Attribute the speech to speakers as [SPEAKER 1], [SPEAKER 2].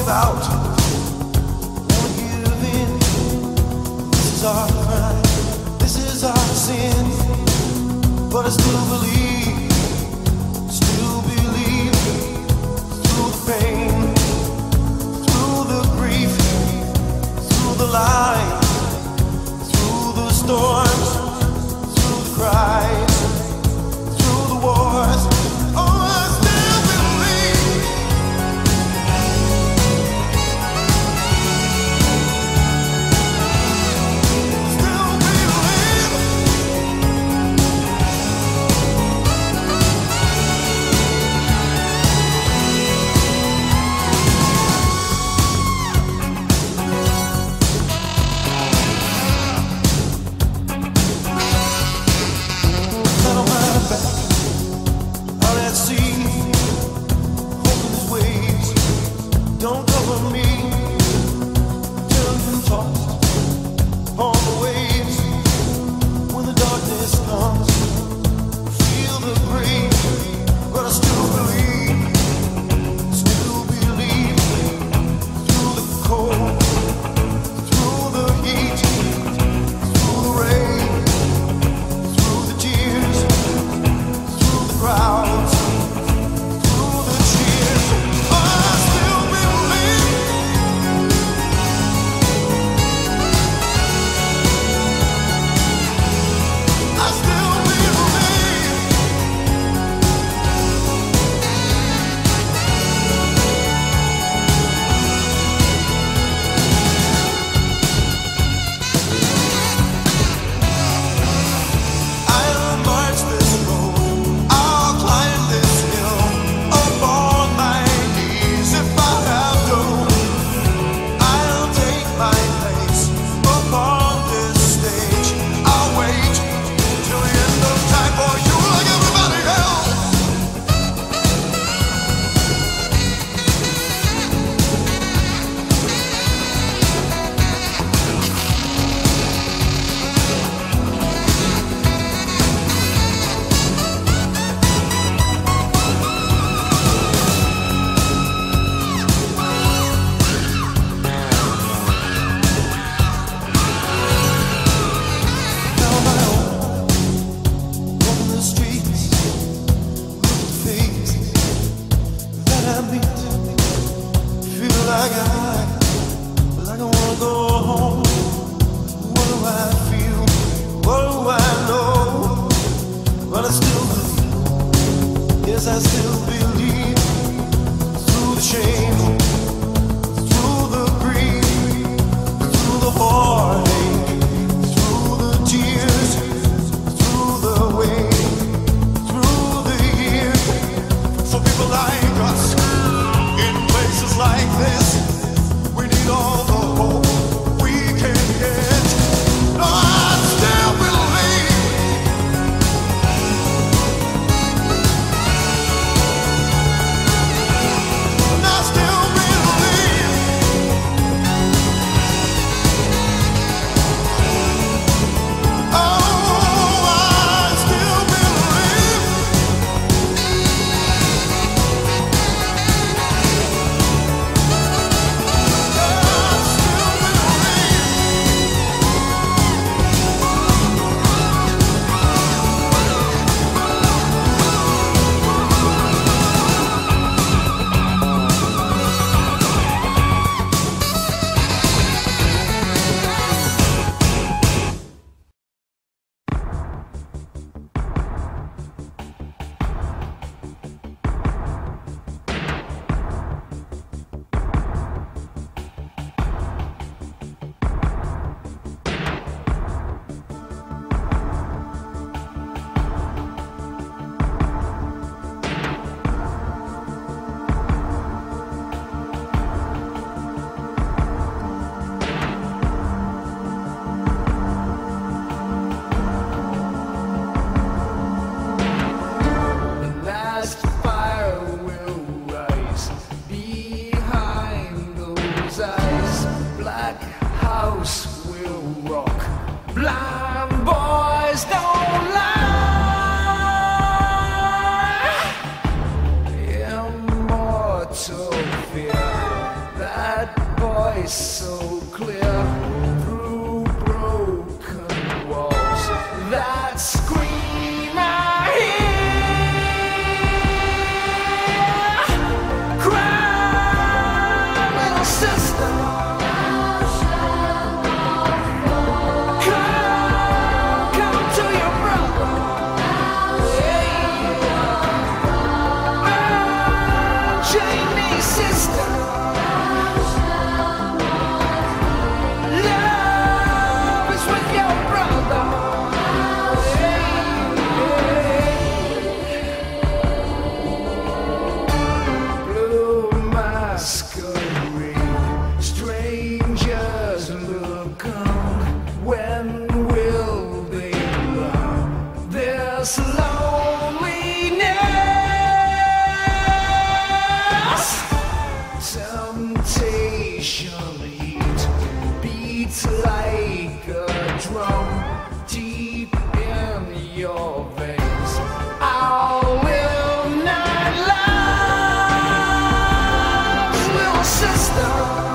[SPEAKER 1] give out, won't give in. This is our crime, this is our sin. But I still believe through the pain, through the grief, through the light, through the storms, through the cries, through the wars. Oh, I still believe. Still believe. Out on my back, out at sea, hoping these waves don't cover me. Till I'm tossed on the waves. When the darkness comes, feel the breeze. But I still believe through the cold, through the heat, through the rain, through the tears, through the crowds, through the cheers. I still believe. I still believe. I'll march this road, I'll climb this hill, up on my knees if I have to. I'll take my place upon this stage. I'll wait till the end of time for you like everybody else. Now my own, walking the streets, look at the faces that I meet. Feel like I wanna go home. What do I feel? What do I know? But I still believe. Yes, I still believe. Through the shame, through the grief, through the heartache, through the tears, through the weight, through the years. For people like us, in places like this, we need all the hope we can get. No, I still believe. And I still believe. Oh, I still believe. so fear that voice so clear through broken walls. That scream I hear, cry, little sister. Come to your brother. Jamie, sister. Love is with your brother. Blue masquerade, strangers look on. When will they learn this loneliness? Temptation heat beats like a drum deep in your veins. I will not love, little sister.